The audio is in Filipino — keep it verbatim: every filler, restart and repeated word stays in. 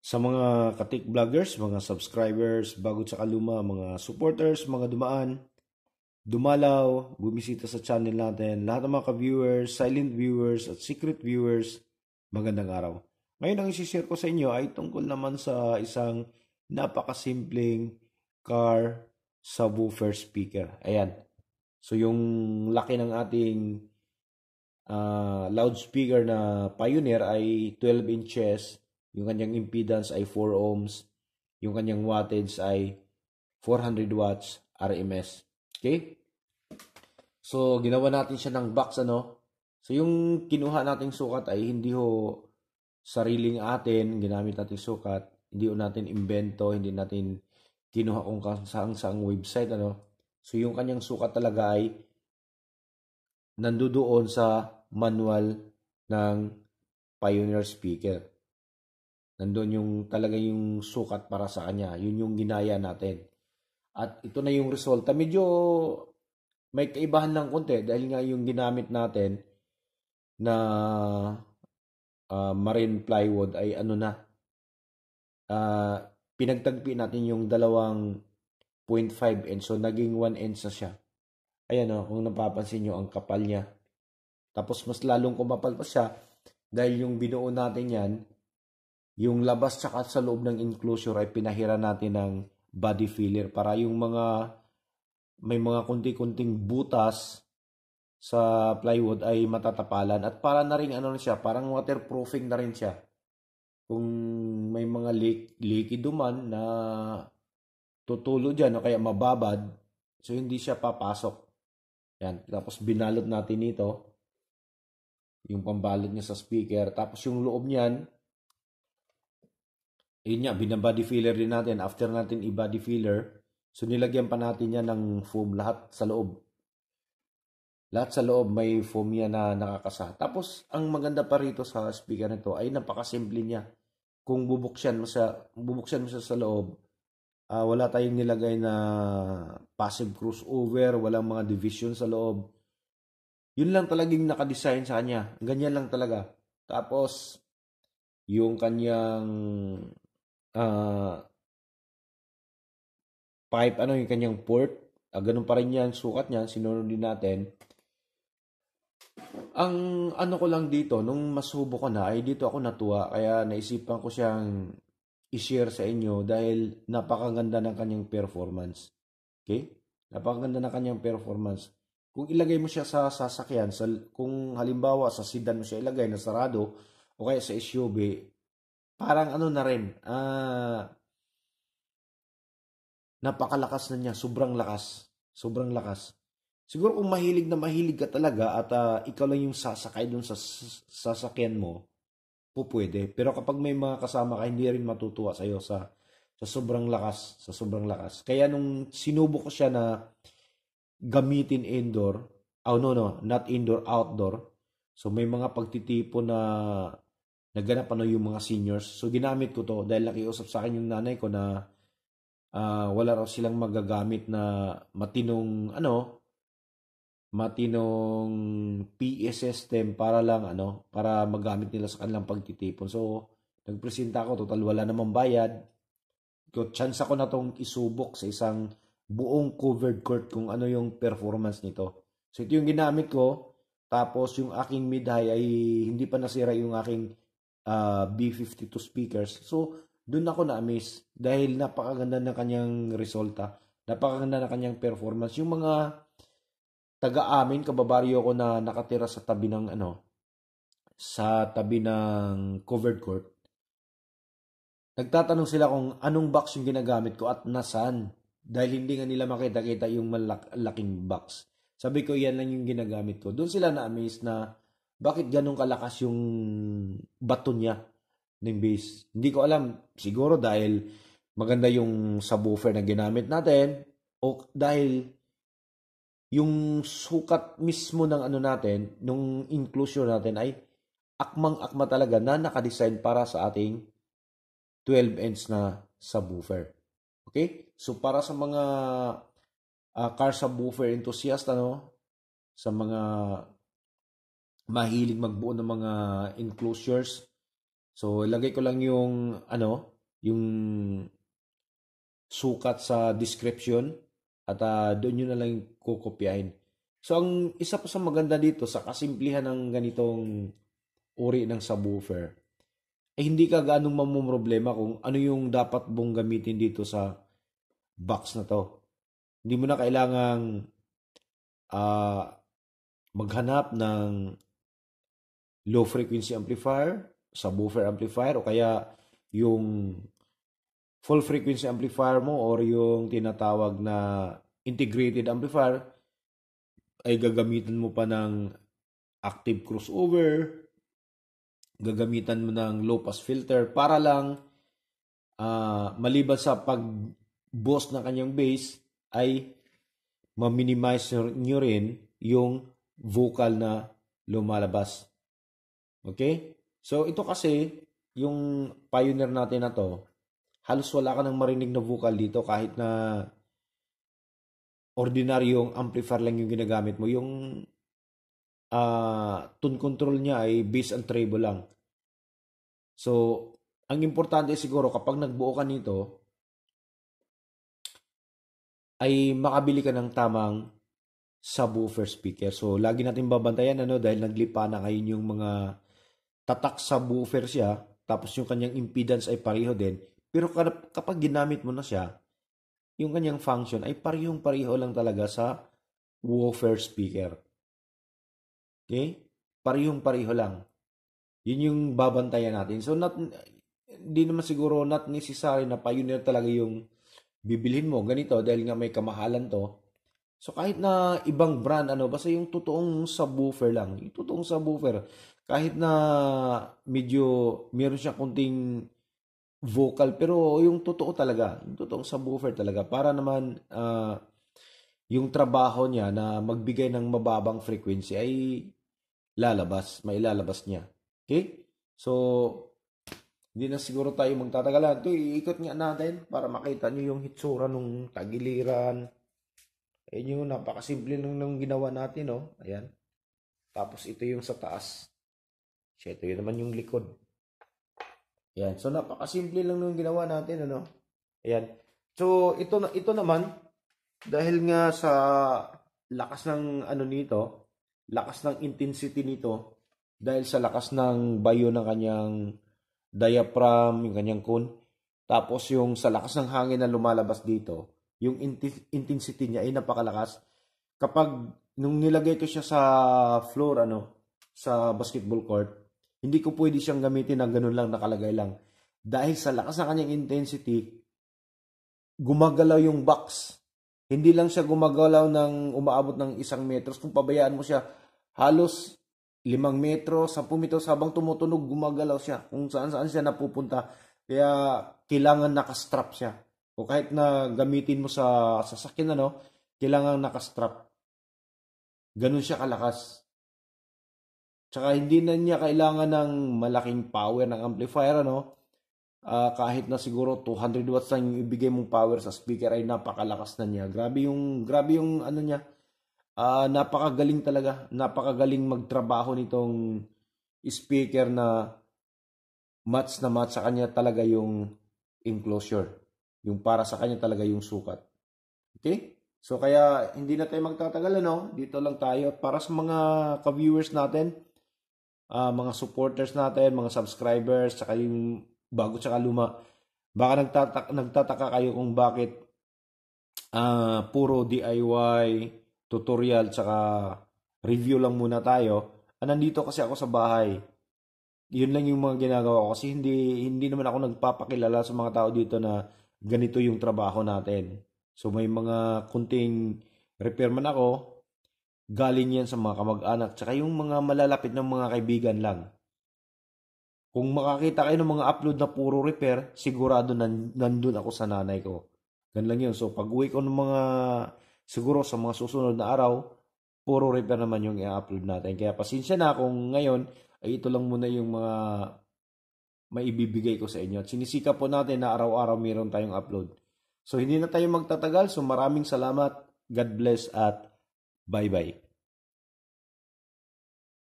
Sa mga katik vloggers, mga subscribers, bago sa kaluma, mga supporters, mga dumaan, dumalaw, bumisita sa channel natin, lahat ng mga ka-viewers, silent viewers, at secret viewers, magandang araw. Ngayon ang isi-share ko sa inyo ay tungkol naman sa isang napakasimpleng car subwoofer speaker. Ayan. So yung laki ng ating uh, loudspeaker na Pioneer ay twelve inches, yung kanyang impedance ay four ohms, yung kanyang wattage ay four hundred watts R M S. Okay? So, ginawa natin siya ng box, ano? So, yung kinuha nating sukat ay hindi ho sariling atin, ginamit nating sukat, hindi ho natin invento, hindi natin kinuha kung saan saang website, ano? So, yung kanyang sukat talaga ay nandoon sa manual ng Pioneer speaker. Nandun yung talaga yung sukat para sa kanya. Yun yung ginaya natin. At ito na yung resulta. Medyo may kaibahan ng konti dahil nga yung ginamit natin na uh, marine plywood ay ano na, uh, pinagtagpi natin yung dalawang point five inch. So, naging one inch na siya. Ayan o, kung napapansin nyo, ang kapal niya. Tapos, mas lalong kumapal pa siya dahil yung binuo natin yan, yung labas tsaka sa loob ng enclosure ay pinahira natin ng body filler para yung mga may mga kunti-kunting butas sa plywood ay matatapalan at para na rin ano na siya, parang waterproofing na rin siya. Kung may mga leak, leaky duman na tutulo dyan o kaya mababad, so hindi siya papasok. Yan. Tapos binalot natin ito, yung pambalot niya sa speaker. Tapos yung loob niyan, yun nga, binabody filler din natin. After natin i-body filler, so nilagyan pa natin yan ng foam lahat sa loob. Lahat sa loob may foam yan na nakakasa. Tapos, ang maganda pa rito sa speaker nito ay napakasimple niya. Kung bubuksan mo sa, bubuksan mo sa, sa loob, uh, wala tayong nilagay na passive crossover, walang mga division sa loob. Yun lang talagang nakadesign sa kanya. Ganyan lang talaga. Tapos, yung kanyang Uh, pipe, ano yung kanyang port, uh, ganun pa rin yan, sukat niyan, sinunod din natin. Ang ano ko lang dito, nung masubo ko na, ay dito ako natuwa, kaya naisipan ko siyang i-share sa inyo dahil napakaganda ng kanyang performance. Okay? Napakaganda ng kanyang performance. Kung ilagay mo siya sa sasakyan, sa, kung halimbawa sa sedan mo siya ilagay na sarado, o kaya sa S U V, parang ano na rin, ah, napakalakas na niya, sobrang lakas, sobrang lakas. Siguro kung mahilig na mahilig ka talaga at uh, ikaw lang yung sasakay dun sa sasakyan mo, po pwede. Pero kapag may mga kasama ka, hindi rin matutuwa sa'yo sa, sa sobrang lakas, sa sobrang lakas. Kaya nung sinubo ko siya na gamitin indoor, oh no no, not indoor, outdoor. So may mga pagtitipo na naganap ano yung mga seniors. So ginamit ko to dahil nakiusap sa akin yung nanay ko na uh, wala raw silang magagamit na matinong ano, matinong P E system para lang ano, para magamit nila sa kanilang pagtitipon. So nagpresenta ako, total wala namang bayad. Ko chance ako na tong isubok sa isang buong covered court kung ano yung performance nito. So ito yung ginamit ko. Tapos yung aking mid-high ay hindi pa nasira yung aking Uh, B fifty-two speakers. So, doon ako na-amaze dahil napakaganda ng kanyang resulta. Napakaganda ng kanyang performance. Yung mga taga-amin, kababaryo ko na nakatira sa tabi ng ano, sa tabi ng covered court. Nagtatanong sila kung anong box yung ginagamit ko at nasaan. Dahil hindi nga nila makita-kita yung malaking box. Sabi ko, yan lang yung ginagamit ko. Doon sila na-amaze na bakit ganun kalakas yung bato niya ng bass? Hindi ko alam. Siguro dahil maganda yung subwoofer na ginamit natin o dahil yung sukat mismo ng ano natin, nung inclusion natin ay akmang-akma talaga na nakadesign para sa ating twelve inch na subwoofer. Okay? So para sa mga uh, car subwoofer enthusiast, ano, sa mga mahilig magbuo ng mga enclosures. So, ilagay ko lang yung, ano, yung sukat sa description at uh, doon nyo na lang kukopyahin. So, ang isa pa sa maganda dito sa kasimplihan ng ganitong uri ng subwoofer, eh hindi ka ganong mamumroblema kung ano yung dapat mong gamitin dito sa box na to. Hindi mo na kailangang uh, maghanap ng low frequency amplifier, subwoofer amplifier, o kaya yung full frequency amplifier mo or yung tinatawag na integrated amplifier ay gagamitan mo pa ng active crossover, gagamitan mo ng low pass filter para lang uh, maliban sa pag-boost ng kanyang bass ay ma-minimize nyo rin yung vocal na lumalabas. Okay? So ito kasi yung Pioneer natin na to, halos wala ka nang marinig na vocal dito kahit na ordinaryong amplifier lang yung ginagamit mo. Yung uh, tone control niya ay bass and treble lang. So, ang importante siguro kapag nagbuo ka nito, ay makabili ka ng tamang subwoofer speaker. So, lagi natin babantayan ano, dahil naglipa na ngayon yung mga tatak subwoofer siya, tapos yung kanyang impedance ay pareho din. Pero kapag ginamit mo na siya, yung kanyang function ay parehong-pareho lang talaga sa woofer speaker. Okay? Parehong-pareho lang. Yun yung babantayan natin. So, not, hindi naman siguro not necessary na Pioneer talaga yung bibilhin mo. Ganito, dahil nga may kamahalan to. So, kahit na ibang brand, ano, basta yung totoong subwoofer lang. Yung totoong subwoofer. Kahit na medyo meron siya kunting vocal, pero yung totoo talaga, yung totoong subwoofer talaga, para naman uh, yung trabaho niya na magbigay ng mababang frequency ay lalabas, may lalabas niya. Okay? So, hindi na siguro tayo magtatagalan. Ito, iikot nga natin para makita niyo yung hitsura nung tagiliran. Ayun yung napakasimple nung, nung ginawa natin, no? Ayan. Tapos ito yung sa taas. Siya, ito yun naman yung likod. Ayan. So, napakasimple lang nung ginawa natin, ano? Ayan. So, ito, ito naman, dahil nga sa lakas ng ano nito, lakas ng intensity nito, dahil sa lakas ng bayo ng kanyang diaphragm, yung kanyang cone, tapos yung sa lakas ng hangin na lumalabas dito, yung intensity niya ay napakalakas. Kapag nung nilagay ko siya sa floor, ano, sa basketball court, hindi ko pwede siyang gamitin na ganun lang, nakalagay lang. Dahil sa lakas ng kanyang intensity, gumagalaw yung box. Hindi lang siya gumagalaw ng umaabot ng isang metros. Kung pabayaan mo siya, halos limang metro, sampung metros, habang tumutunog, gumagalaw siya. Kung saan-saan siya napupunta. Kaya kailangan nakastrap siya. O kahit na gamitin mo sa sasakyan, ano, kailangan nakastrap. Ganun siya kalakas. Tsaka hindi na niya kailangan ng malaking power ng amplifier, ano. Uh, kahit na siguro two hundred watts lang yung ibigay mong power sa speaker ay napakalakas na niya. Grabe yung, grabe yung ano niya. Uh, napakagaling talaga. Napakagaling magtrabaho nitong speaker na match na match sa kanya talaga yung enclosure. Yung para sa kanya talaga yung sukat. Okay? So kaya hindi na tayo magtatagal, ano? Dito lang tayo. Para sa mga ka-viewers natin, Uh, mga supporters natin, mga subscribers, tsaka yung bago tsaka luma, baka nagtataka, nagtataka kayo kung bakit uh, puro D I Y, tutorial, tsaka review lang muna tayo. Ah, nandito kasi ako sa bahay. Yun lang yung mga ginagawa ko kasi hindi, hindi naman ako nagpapakilala sa mga tao dito na ganito yung trabaho natin. So may mga kunting repair man ako, galing yan sa mga kamag-anak, tsaka yung mga malalapit ng mga kaibigan lang. Kung makakita kayo ng mga upload na puro repair, sigurado nan, nandun ako sa nanay ko. Gan lang yun. So pag uwi ko ng mga, siguro sa mga susunod na araw, puro repair naman yung i-upload natin. Kaya pasensya na kung ngayon, ay ito lang muna yung mga maibibigay ko sa inyo. At sinisika po natin na araw-araw mayroon tayong upload. So hindi na tayo magtatagal. So maraming salamat. God bless at bye-bye.